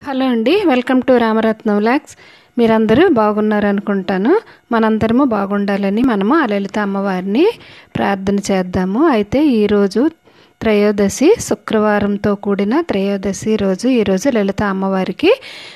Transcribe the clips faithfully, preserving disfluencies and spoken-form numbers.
Hello అండి, welcome to Ramaratnam vlogs. మీరందరూ బాగున్నారు అనుకుంటాను. మనందరము బాగుండాలని మనము ఆ లలిత అమ్మవారిని ప్రార్థన చేద్దాము. అయితే ఈరోజు త్రయోదశి, శుక్రవారంతో కూడిన త్రయోదశి రోజు. ఈరోజు లలిత అమ్మవారికి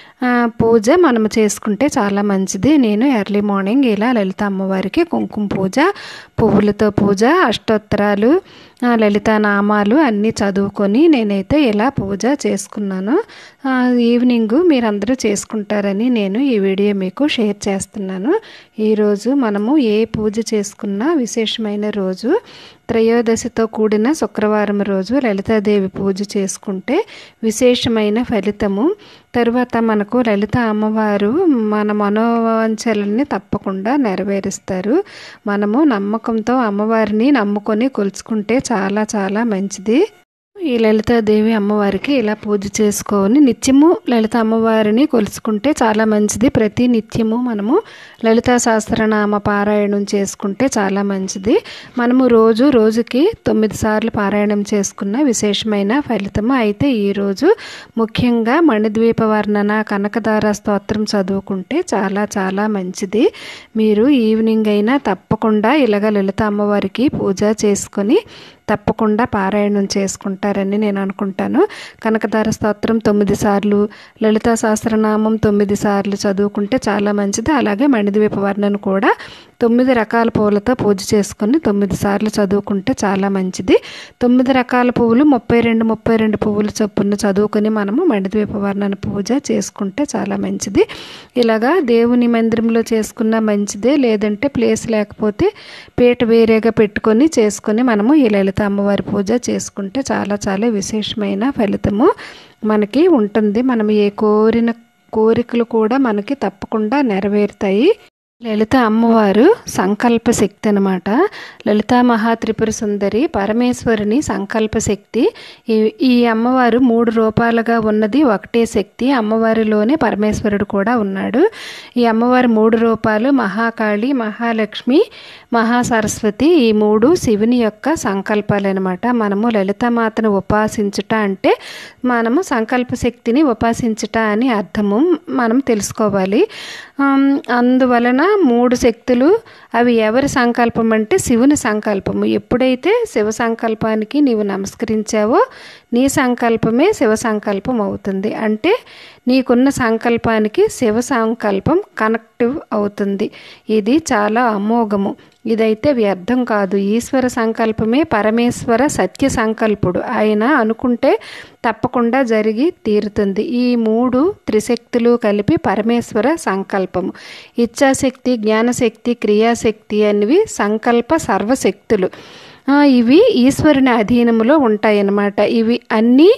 పూజ మనము చేసుకుంటే చాలా మంచిది. నేను ఎర్లీ మార్నింగ్ ఇలా లలిత అమ్మవారికి కుంకుమ పూజ, పువ్వులతో పూజ, అష్టోత్తరాలు, లలిత నామాలు అన్నీ చదువుకొని నేనైతే ఇలా పూజ చేసుకున్నాను. ఈవినింగ్ మీరందరూ చేసుకుంటారని నేను ఈ వీడియో మీకు షేర్ చేస్తున్నాను. ఈరోజు మనము ఏ పూజ చేసుకున్నా విశేషమైన రోజు త్రయోదశితో కూడిన శుక్రవారం రోజు లలితాదేవి పూజ చేసుకుంటే విశేషమైన ఫలితము. తరువాత మనకు లలిత అమ్మవారు మన మనోవాంఛలన్నీ తప్పకుండా నెరవేరుస్తారు. మనము నమ్మకంతో అమ్మవారిని నమ్ముకొని కొలుచుకుంటే చాలా చాలా మంచిది. ఈ లలితాదేవి అమ్మవారికి ఇలా పూజ చేసుకొని నిత్యము లలిత అమ్మవారిని కొలుచుకుంటే చాలా మంచిది. ప్రతి నిత్యము మనము లలితా సహస్రనామ పారాయణం చేసుకుంటే చాలా మంచిది. మనము రోజు రోజుకి తొమ్మిది సార్లు పారాయణం చేసుకున్న విశేషమైన ఫలితము. అయితే ఈరోజు ముఖ్యంగా మణిద్వీప వర్ణన కనకదార స్తోత్రం చదువుకుంటే చాలా చాలా మంచిది. మీరు ఈవినింగ్ అయినా తప్పకుండా ఇలాగ లలిత అమ్మవారికి పూజ చేసుకొని తప్పకుండా పారాయణం చేసుకుంటారని నేను అనుకుంటాను. కనకదార స్తోత్రం తొమ్మిది సార్లు, లలితా సహస్రనామం తొమ్మిది సార్లు చదువుకుంటే చాలా మంచిది. అలాగే మణిద్వీప వర్ణన కూడా తొమ్మిది రకాల పువ్వులతో పూజ చేసుకొని తొమ్మిది సార్లు చదువుకుంటే చాలా మంచిది. తొమ్మిది రకాల పువ్వులు ముప్పై రెండు ముప్పై రెండు పువ్వులు చొప్పున చదువుకొని మనము మణిద్వీప వర్ణన పూజ చేసుకుంటే చాలా మంచిది. ఇలాగా దేవుని మందిరంలో చేసుకున్న మంచిదే, లేదంటే ప్లేస్ లేకపోతే పీట వేరేగా పెట్టుకొని చేసుకొని మనము ఈ లలిత అమ్మవారి పూజ చేసుకుంటే చాలా చాలా విశేషమైన ఫలితము మనకి ఉంటుంది. మనం ఏ కోరిన కోరికలు కూడా మనకి తప్పకుండా నెరవేరుతాయి. లలిత అమ్మవారు సంకల్ప శక్తి అనమాట. లలితా మహాత్రిపుర సుందరి పరమేశ్వరుని సంకల్ప శక్తి. ఈ ఈ అమ్మవారు మూడు రూపాలుగా ఉన్నది ఒకటే శక్తి. అమ్మవారిలోనే పరమేశ్వరుడు కూడా ఉన్నాడు. ఈ అమ్మవారి మూడు రూపాలు మహాకాళి, మహాలక్ష్మి, మహాసరస్వతి. ఈ మూడు శివుని యొక్క సంకల్పాలు అనమాట. మనము లలితామాతను ఉపాసించుట అంటే మనము సంకల్ప శక్తిని ఉపాసించుట అని అర్థము మనం తెలుసుకోవాలి. అందువలన మూడు శక్తులు అవి ఎవరి సంకల్పం అంటే శివుని సంకల్పము. ఎప్పుడైతే శివ సంకల్పానికి నీవు నమస్కరించావో నీ సంకల్పమే శివ సంకల్పం అవుతుంది. అంటే నీకున్న సంకల్పానికి శివ సంకల్పం కనెక్టివ్ అవుతుంది. ఇది చాలా అమోఘము. ఇదైతే వ్యర్థం కాదు. ఈశ్వర సంకల్పమే పరమేశ్వర సత్య సంకల్పుడు. ఆయన అనుకుంటే తప్పకుండా జరిగి తీరుతుంది. ఈ మూడు త్రిశక్తులు కలిపి పరమేశ్వర సంకల్పము. ఇచ్ఛాశక్తి, జ్ఞానశక్తి, క్రియాశక్తి అనేవి సంకల్ప సర్వశక్తులు. ఇవి ఈశ్వరుని అధీనములో ఉంటాయన్నమాట. ఇవి అన్నీ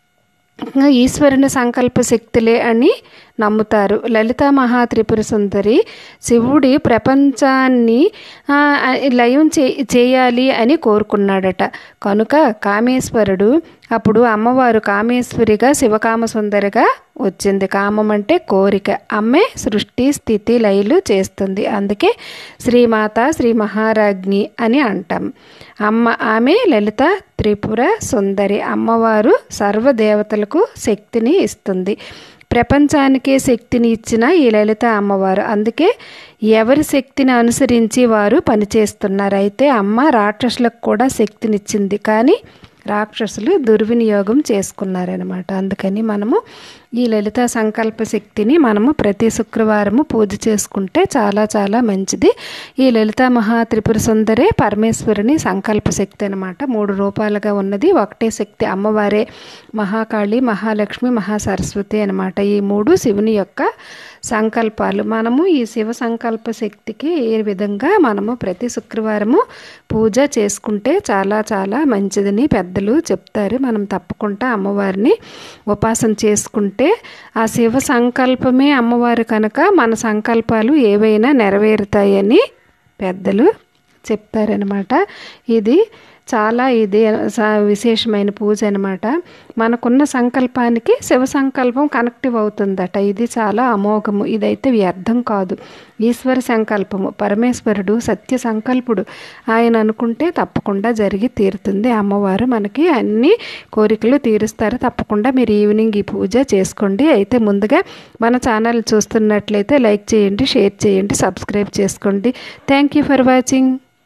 ఈశ్వరుని సంకల్ప శక్తులే అని నమ్ముతారు. లలితా మహాత్రిపుర సుందరి శివుడి ప్రపంచాన్ని లయం చే చేయాలి అని కోరుకున్నాడట. కనుక కామేశ్వరుడు అప్పుడు అమ్మవారు కామేశ్వరిగా శివకామ సుందరిగా వచ్చింది. కామం అంటే కోరిక. అమ్మే సృష్టి స్థితి లయలు చేస్తుంది. అందుకే శ్రీమాత, శ్రీ మహారాజ్ఞి అని అంటాం. అమ్మ ఆమె లలిత త్రిపుర సుందరి. అమ్మవారు సర్వదేవతలకు శక్తిని ఇస్తుంది. ప్రపంచానికే శక్తిని ఇచ్చిన ఈ లలిత అమ్మవారు. అందుకే ఎవరి శక్తిని అనుసరించి వారు పనిచేస్తున్నారు. అయితే అమ్మ రాక్షసులకు కూడా శక్తినిచ్చింది, కానీ రాక్షసులు దుర్వినియోగం చేసుకున్నారనమాట. అందుకని మనము ఈ లలిత సంకల్ప శక్తిని మనము ప్రతి శుక్రవారము పూజ చేసుకుంటే చాలా చాలా మంచిది. ఈ లలిత మహాత్రిపుర సుందరే పరమేశ్వరుని సంకల్ప శక్తి అనమాట. మూడు రూపాలుగా ఉన్నది ఒకటే శక్తి. అమ్మవారే మహాకాళి, మహాలక్ష్మి, మహాసరస్వతి అనమాట. ఈ మూడు శివుని యొక్క సంకల్పాలు. మనము ఈ శివ సంకల్ప శక్తికి ఏ విధంగా మనము ప్రతి శుక్రవారము పూజ చేసుకుంటే చాలా చాలా మంచిదని పెద్దలు చెప్తారు. మనం తప్పకుండా అమ్మవారిని ఉపాసన చేసుకుంటే ఆ శివ సంకల్పమే అమ్మవారు కనుక మన సంకల్పాలు ఏవైనా నెరవేరుతాయని పెద్దలు చెప్తారనమాట. ఇది చాలా ఇది విశేషమైన పూజ అనమాట. మనకున్న సంకల్పానికి శివ సంకల్పం కనెక్టివ్ అవుతుందట. ఇది చాలా అమోఘము. ఇదైతే వ్యర్థం కాదు. ఈశ్వర సంకల్పము. పరమేశ్వరుడు సత్య సంకల్పుడు. ఆయన అనుకుంటే తప్పకుండా జరిగి తీరుతుంది. అమ్మవారు మనకి అన్ని కోరికలు తీరుస్తారు. తప్పకుండా మీరు ఈవినింగ్ ఈ పూజ చేసుకోండి. అయితే ముందుగా మన ఛానల్ చూస్తున్నట్లయితే లైక్ చేయండి, షేర్ చేయండి, సబ్స్క్రైబ్ చేసుకోండి. Thank you for watching.